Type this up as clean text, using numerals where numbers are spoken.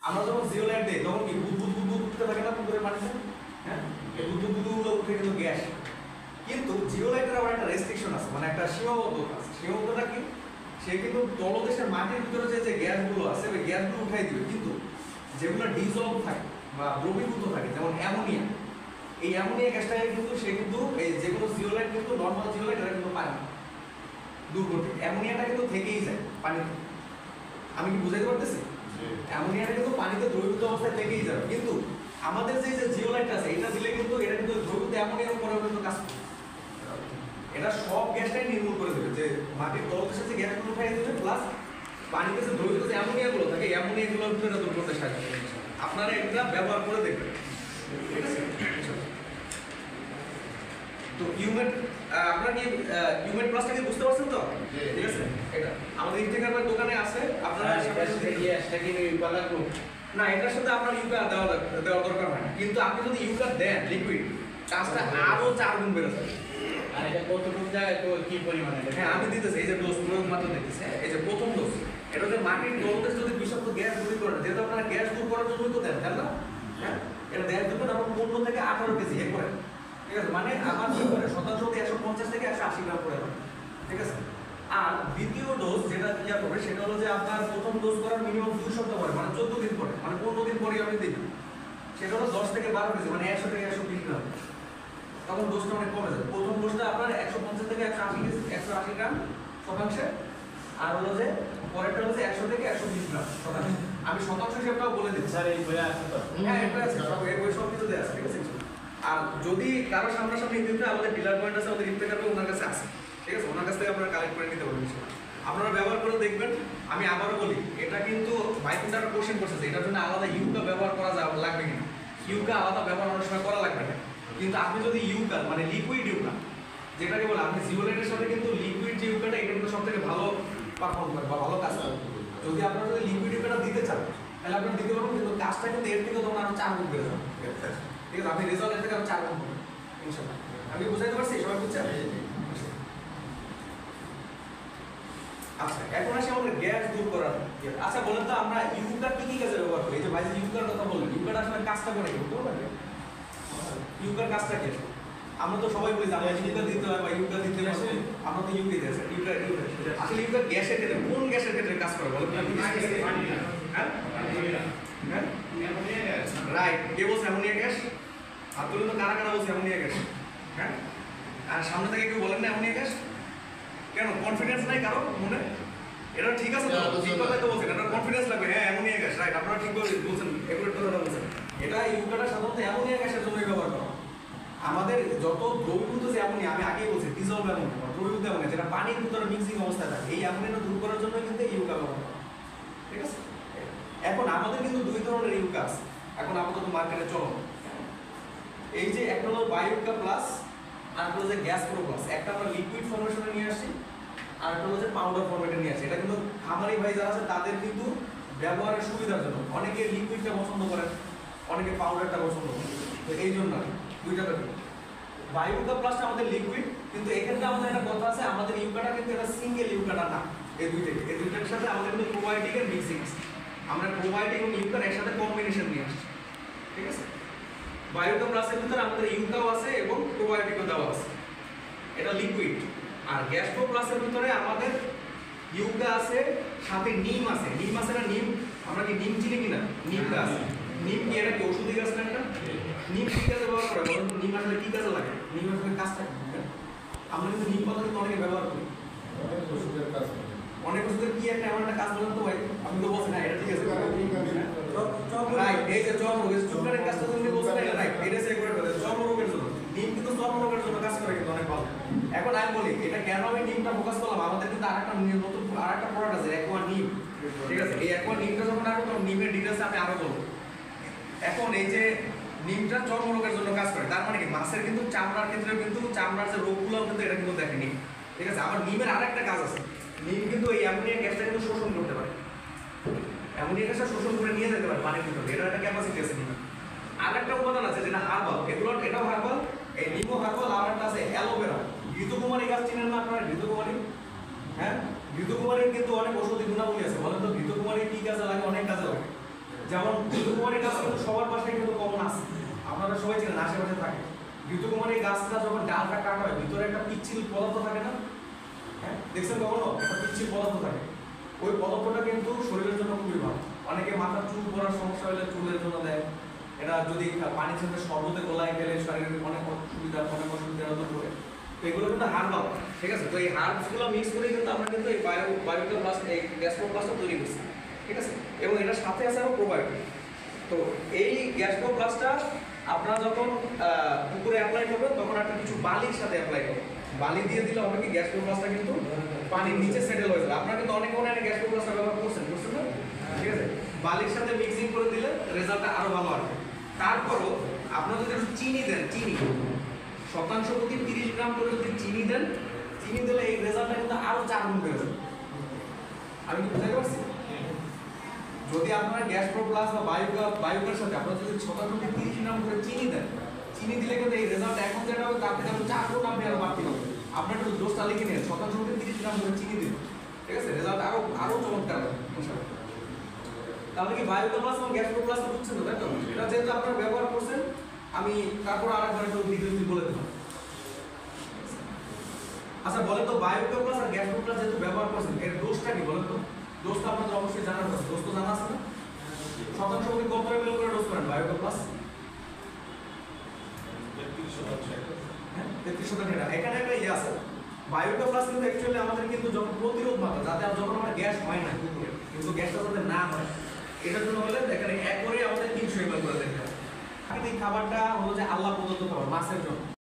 আমরা যখন জিওলাইট দেই তখন কি বুদবুদ বুদবুদ উঠতে থাকে না পুকুরের পানিতে, হ্যাঁ, এই বুদবুদ বুদবুদ উঠে কিন্তু গ্যাস। কিন্তু জিওলাইটের আবার একটা রেস্ট্রিকশন আছে, মানে একটা সীমাবদ্ধতা আছে। সীমাবদ্ধতা কি, সে কিন্তু তলদেশের মাটির ভিতরে যে গ্যাসগুলো আছে ওই গ্যাসগুলো উঠাই দিবে, কিন্তু যেগুলো ডিজলভ থাকে বা দ্রবীভূত থাকে যেমন অ্যামোনিয়া, এই অ্যামোনিয়া গ্যাসটাকে কিন্তু সে কিন্তু এই যেগুলো জিওলাইট কিন্তু নর্মাল জিওলাইট এটা কিন্তু পায় না দূর করতে। অ্যামোনিয়াটা কিন্তু থেকেই যায় পানিতে। আমি কি বুঝাইতে পারতেছি? অ্যামোনিয়াটা কিন্তু পানিতে দ্রবীভূত অবস্থায় থেকেই যাবে, কিন্তু আমাদের যে জিওলাইট আছে এটা দিলে কিন্তু এটা কিন্তু দ্রবীভূত অ্যামোনিয়ার উপরেও কিন্তু কাজ করে। এটা সব গ্যাসটাই নির্মূল করে দেবে, যে মাটির তলদেশে যে গ্যাসগুলো উঠাই দেবে প্লাস পানিতে যে দ্রবীভূত যে অ্যামোনিয়াগুলো থাকে অ্যামোনিয়াগুলোর উপরে দূর করতে সাহায্য করে। আপনারা এটা ব্যবহার করে দেখবেন, ঠিক আছে? তো ইউমেট, আপনারা কি ইউমেট প্লাসটা কি বুঝতে পারছেন তো? ঠিক আছে, এটা আমাদের ইন্টিগ্রেটর দোকানে আছে। আপনারা সাথে গিয়ে আসলে কি ইউকা লাগবে না, এটার সাথে আপনার ইউকা দেওয়া দরকার হয় না, কিন্তু আপনি যদি ইউকা দেন লিকুইড কাজটা আরো 4 গুণ বেড়ে যাবে। আর এটা কতটুকু জায়গায় তো কি পরিমাণে? হ্যাঁ আমি দিতেছি, এই যে ডোজ প্রয়োগ মাত্র দিতেছি। এই যে প্রথম ডোজ, এটা হচ্ছে মাটির তলদেশ যদি বিষাক্ত গ্যাস দূর করে, যেহেতু আপনারা গ্যাস দূর করার জন্য তো দেন, তাই না? হ্যাঁ, এটা দেওয়ার জন্য আপনার 15 থেকে 18 কেজি এ করে, ঠিক আছে? মানে আমার কি করে শতাংশ 150 থেকে 180 গ্রাম করে হবে, ঠিক আছে? আর দ্বিতীয় ডোজ যেটা ইয়া করবে সেটা হলো যে আপনার প্রথম ডোজ করার মিনিমাম 2 সপ্তাহ পরে, মানে 14 দিন পরে, মানে 15 দিন পরে আপনি দিবেন। সেটা হলো 10 থেকে 12 কেজি, মানে 100 থেকে 120 গ্রাম। তখন ডোজটা অনেক কমে যাবে। প্রথম ডোজটা আপনার 150 থেকে 180 কেজি, 180 গ্রাম শতাংশে, আর হলো যে পরেরটা হচ্ছে 100 থেকে 120 গ্রাম শতাংশে। আমি শতাংশ হিসেবটাও বলে দিচ্ছি। স্যার এই বইয়ে আছে তো? হ্যাঁ এটা আছে, সব এই বই সব কিছু দেয়া আছে, ঠিক আছে? আর যদি কারো সামনাসামনি দিতে আমাদের ডিলার পয়েন্ট আছে, আমাদের ইফতেখার ওনার কাছে আছে, ঠিক আছে? ওনার কাছ থেকে আপনারা কালেক্ট করে নিতে পারবেন। আপনারা ব্যবহার করে দেখবেন। আমি আবারও বলি, এটা কিন্তু ভাইকুন্ডার কোশ্চেন করছে এটার জন্য আলাদা ইউকা ব্যবহার করা লাগবে কিনা। ইউকা আলাদা ব্যবহার অনেক সময় করা লাগবে না, কিন্তু আপনি যদি ইউকা মানে লিকুইড ইউকা যেটাকে বলে, আপনি জিওলাইটের সাথে কিন্তু লিকুইড যে ইউকাটা এটা কিন্তু সবথেকে ভালো পারফর্ম করে বা ভালো কাজ করে। যদি আপনারা যদি লিকুইড ইউকাটা দিতে চান তাহলে আপনারা দিতে পারবেন, কিন্তু কাজটা কিন্তু এর থেকে তখন আরো 4 গুণ বেড়ে যাবে, ঠিক আছে? আপনি রেজাল্টের থেকে আরো 4 গুণ পাবেন ইনশাআল্লাহ। আমি বুঝাইতে পারছি? সবাই বুঝছেন? আচ্ছা, এখন আসি আমাদের গ্যাস দূর করার। আচ্ছা বলেন তো, আমরা ইউকা কি কি কাজে ব্যবহার করি? এই যে ভাই ইউকার কথা বললেন, ইউকাটা আসলে কাজটা করে কি বলতে পারবেন? ইউকার কাজটা কি? আমরা তো সবাই বলি যে আমরা ইউকা দিতে হয় বা ইউকা দিতে হয়, আমরা তো ইউকা দিতে হয়। ইউকা আসলে ইউকা গ্যাসের ক্ষেত্রে কোন গ্যাসের ক্ষেত্রে কাজ করে বলেন? হ্যাঁ হ্যাঁ রাইট। কে বলছে অ্যামোনিয়া গ্যাস? আর তুলে তো কারা কারা বলছে অ্যামোনিয়া গ্যাস? হ্যাঁ, আর সামনে থেকে কেউ বলেন না অ্যামোনিয়া গ্যাস? কেন কনফিডেন্স নাই কারো মনে? এটা ঠিক আছে তো, ঠিক কথাই তো বলছেন, এটা কনফিডেন্স লাগবে। হ্যাঁ অ্যামোনিয়া গ্যাস, রাইট, আপনারা ঠিক বলছেন, এগুলো কথাটা বলছেন। এটা ইউকাটা সাধারণত অ্যামোনিয়া গ্যাসের জন্যই ব্যবহার করা। আমাদের যত দ্রবীভূত যে অ্যামোনিয়া, আমি আগেই বলছি ডিজলভ অ্যামোনিয়া বা দ্রবীভূত অ্যামোনিয়া যেটা পানির ভিতরে মিক্সিং অবস্থায় থাকে, এই অ্যামোনিয়াটা দূর করার জন্য কিন্তু ইউকা ব্যবহার করা, ঠিক আছে? এখন আমাদের কিন্তু 2 ধরনের ইউকা আছে এখন আপাতত মার্কেটে চলো। এই যে একটা হলো বায়োইউকা প্লাস, আর একটা হলো যে গ্যাস প্রো প্লাস। একটা আমরা লিকুইড ফরমেশনে নিয়ে আসছি, আর একটা হলো যে পাউডার ফরম্যাটে নিয়ে আসছি। এটা কিন্তু খামারি ভাই যারা আছে তাদের কিন্তু ব্যবহারের সুবিধার জন্য। অনেকে লিকুইডটা পছন্দ করেন, অনেকে পাউডারটা পছন্দ করেন, তো এই জন্য দুইটা ব্যাপার। বায়োইউকা প্লাসটা আমাদের লিকুইড, কিন্তু এখানে আমাদের একটা কথা আছে, আমাদের ইউকাটা কিন্তু এটা সিঙ্গেল ইউকাটা না। এই দুইটার সাথে আমাদের কিন্তু প্রোবায়োটিকের মিক্সিং আছে। আমরা প্রোবায়োটিক এবং ইউকার একসাথে কম্বিনেশন নিয়ে আসছি, ঠিক আছে? বায়োইউকা প্লাসের ভিতরে আমাদের ইউকাও আছে এবং প্রোবায়োটিকও দেওয়া আছে, এটা লিকুইড। আর গ্যাস প্রো প্লাসের ভিতরে আমাদের ইউকা আছে, সাথে নিম আছে। নিম আছে না? নিম আমরা কি নিম চিনি কিনা? নিম গাছ। নিম কি এটা কি ওষুধি গাছ না? একটা নিম কি কাজে ব্যবহার করে বলুন? নিম আসলে কি কাজে লাগে? নিম আসলে কাজটা কি? আমরা কিন্তু নিম পাতা কিন্তু অনেকে ব্যবহার করি, অনেক ওষুধের কি একটা এমন একটা কাজ বলেন তো ভাই? আমি তো বলছি না এটা ঠিক আছে, রাইট। এই যে চর্মরোগ, সুগারের কাজটা তুমি বলছো না, রাইট, এটা সে করে বলে চর্মরোগের জন্য। নিম কিন্তু চর্মরোগের জন্য কাজ করে, কিন্তু অনেক ভালো। এখন আমি বলি এটা কেন আমি নিমটা ফোকাস করলাম, আমাদের কিন্তু আরেকটা নতুন আরেকটা প্রোডাক্ট আছে অ্যাকোয়া নিম, ঠিক আছে? এই অ্যাকোয়া নিমটা যখন আসবে তখন নিমের ডিটেইলস আমি আরো বলবো। এখন এই যে নিমটা চর্মরোগের জন্য কাজ করে, তার মানে কি মাছের কিন্তু চামড়ার ক্ষেত্রে কিন্তু চামড়ার যে রোগগুলো কিন্তু এটা কিন্তু দেখে নিম, ঠিক আছে? আবার নিমের আরেকটা কাজ আছে, নিম কিন্তু এই অ্যামোনিয়া গ্যাসটা কিন্তু শোষণ করতে পারে। অ্যামোনিয়া গ্যাসটা শোষণ করে নিয়ে যেতে পারে পানির ভিতরে, এটা একটা ক্যাপাসিটি আছে নিমের। আরেকটা উপাদান আছে যেটা হার্বাল, এটাও হার্বাল, এই নিমও হার্বাল। আর একটা আছে অ্যালোভেরা। ঘৃতকুমারী গাছ চিনেন না আপনারা? ঘৃতকুমারী, হ্যাঁ, ঘৃতকুমারীর কিন্তু অনেক ঔষধি গুণাবলী আছে। বলেন তো ঘৃতকুমারী কি কাজে লাগে? অনেক কাজে লাগে। যেমন ঘৃতকুমারী গাছ কিন্তু সবার বাসায় কিন্তু কমন আছে, আপনারা সবাই চেনেন, আশেপাশে থাকে। ঘৃতকুমারী গাছটা যখন ডালটা কাটা হয় ভিতরে একটা পিচ্ছিল পদার্থ থাকে না, হ্যাঁ দেখছেন কখনো? একটা পিচ্ছিল পদার্থ থাকে, ওই পদার্থটা কিন্তু শরীরের জন্য খুবই ভালো। অনেকে মাথার চুল পড়ার সমস্যা হলে চুলের জন্য দেয়, এটা যদি পানির সাথে শরবতে গলায় গেলে শরীরের অনেক সুবিধা, অনেক অসুবিধা দূর করে। তো এগুলো কিন্তু হার্বাল, ঠিক আছে? তো এই হার্বসগুলো মিক্স করে কিন্তু আমরা কিন্তু এই বায়োটিক প্লাস, এই গ্যাস্ট্রোপ্লাস্টটা তৈরি করছি, ঠিক আছে? এবং এটার সাথে আছে আরো প্রোবায়োটিক। তো এই গ্যাস্ট্রোপ্লাস্টটা আপনারা যখন পুকুরে অ্যাপ্লাই করবেন তখন একটা কিছু বালির সাথে অ্যাপ্লাই করবেন, বালি দিয়ে দিলে হবে কি গ্যাস্ট্রোপ্লাস্টটা কিন্তু পানির নিচে সেটেল হয়ে যাবে। আপনারা কিন্তু অনেক মনে হয় গ্যাস্ট্রোপ্লাস্টটা ব্যবহার করছেন না, ঠিক আছে? বালির সাথে মিক্সিং করে দিলে রেজাল্টটা আরো ভালো আসবে। তারপরও আপনারা যদি একটু চিনি দেন, চিনি শতাংশ প্রতি 30 গ্রাম করে যদি চিনি দেন, চিনি দিলে এই রেজাল্টটা কিন্তু আরো 4 গুণ বেড়ে যাবে। আমি কি বুঝাতে পারছি? যদি আপনারা গ্যাস্ট্রোপ্লাস বা বায়োকার সাথে আপনারা যদি শতাংশ প্রতি 30 গ্রাম করে চিনি দেন, চিনি দিলে কিন্তু এই রেজাল্ট এখন যেটা হবে তার থেকে 4 গুণ আপনি আরো বাড়তি হবে। আপনার একটু দোষটা লিখে নিন, শতাংশ প্রতি 30 গ্রাম করে চিনি দিন, ঠিক আছে? রেজাল্ট আরো চমৎকার হবে ইনশাআল্লাহ। তাহলে কি বায়োপ্লাস এবং গ্যাস্ট্রোপ্লাস বুঝছেন তো, তাই তো? এটা যেহেতু আপনারা ব্যবহার করছেন, আমি তারপর আরেকবার একটু ডিটেইলস বলে দেব। আচ্ছা বলেন তো, বায়োপ্লাস আর গ্যাস্ট্রোপ্লাস যেহেতু ব্যবহার করছেন, এর ডোজটা কি বলেন তো? ডোজটা আপনাদের অবশ্যই জানার কথা, ডোজ তো জানা আছে না? শতাংশ প্রতি কত এমএল করে ডোজ করেন বায়োপ্লাস? 33%। এখানে একটা ইয়ে আছে, বায়োপ্লাস কিন্তু অ্যাকচুয়ালি আমাদের কিন্তু যখন প্রতিরোধ মাত্রা, যাতে যখন আমার গ্যাস হয় না কুকুরে, কিন্তু গ্যাসটা যাতে না হয়, এটার জন্য হলে দেখেন একবারে আমাদের 300 ml করে দিতে হবে। প্রাকৃতিক খাবারটা হলো যে আল্লাহ প্রদত্ত খাবার মাছের জন্য,